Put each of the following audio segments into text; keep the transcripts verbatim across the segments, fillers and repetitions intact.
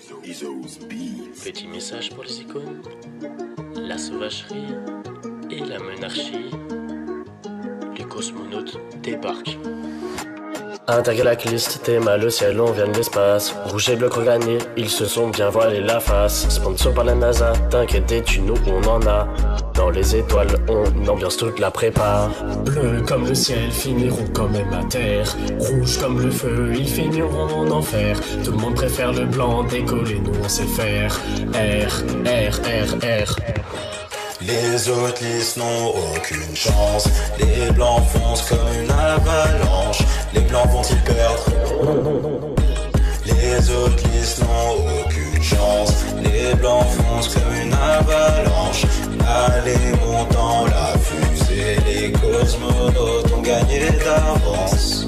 Petit message pour les icônes, la sauvagerie et la monarchie. Les cosmonautes débarquent. Intergalacliste, t'es mal au ciel, on vient de l'espace. Rouge et bleu gagné, ils se sont bien voilés la face. Sponsor par la NASA, t'inquiète des nous on en a. Dans les étoiles, on ambiance toute la prépa. Bleu comme le ciel, finiront quand même à terre. Rouge comme le feu, ils finiront en enfer. Tout le monde préfère le blanc, décoller, nous on sait faire. R, R, R, R. Les autres listes n'ont aucune chance. Les blancs foncent comme une avalanche. Les blancs vont-ils perdre? Non, non, non, non. Les autres listes n'ont aucune chance. Les blancs foncent comme une avalanche. Allez, montant la fusée. Les cosmonautes ont gagné d'avance.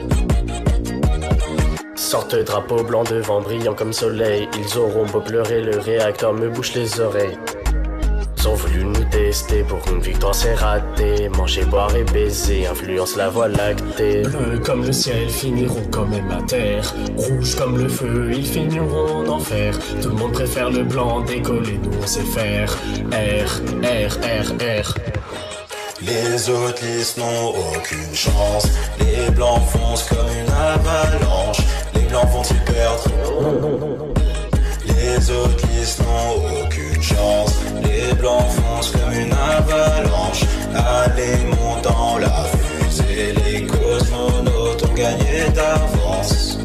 Sorte drapeau blanc devant brillant comme soleil. Ils auront beau pleurer, le réacteur me bouche les oreilles. Ils ont voulu nous tester, pour une victoire c'est raté. Manger, boire et baiser, influence la voie lactée. Bleu comme le ciel, finiront quand même à terre. Rouge comme le feu, ils finiront en enfer. Tout le monde préfère le blanc, décoller, nous on sait faire. R, R, R, R. Les autres listes n'ont aucune chance. Les blancs foncent comme une avalanche. Les blancs vont-ils perdre? Non, non, non, non. Les autres listes n'ont aucune chance. Les blancs foncent comme une avalanche. Allez, montant la fusée. Les cosmonautes ont gagné d'avance.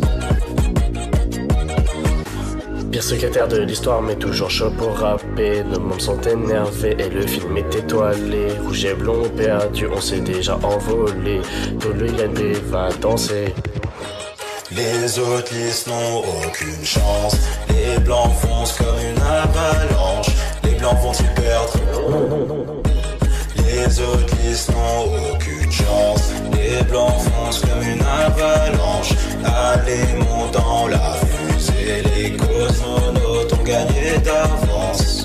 Pire secrétaire de l'histoire mais toujours chaud pour rapper. Nos membres sont énervés et le film est étoilé. Rouge et blond perdu, on s'est déjà envolé. Tout le I N P va danser. Les autres listes n'ont aucune chance. Les blancs foncent comme une avalanche. Les blancs vont-ils perdre? Non, non, non, non. Les autres listes n'ont aucune chance. Les blancs foncent comme une avalanche. Allez, montant la fusée. Les cosmonautes ont gagné d'avance.